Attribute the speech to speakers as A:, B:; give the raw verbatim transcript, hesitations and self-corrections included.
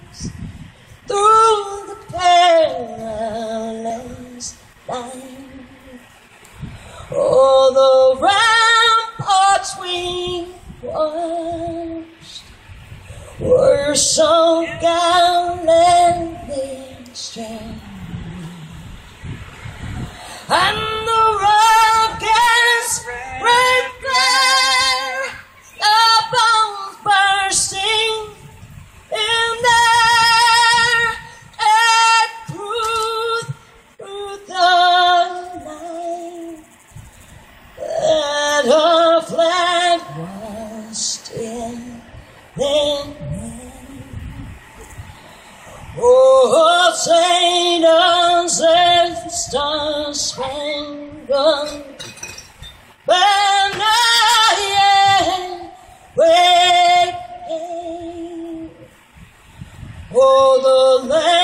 A: through the perilous line. Oh, the ramparts we watched were so gallantly strong, and the rockets red glare, the bombs bursting in there, and through, through the night, that our flag was still there. Oh, Saint Anselm's star-spangled banner, yeah, wave. Oh, the land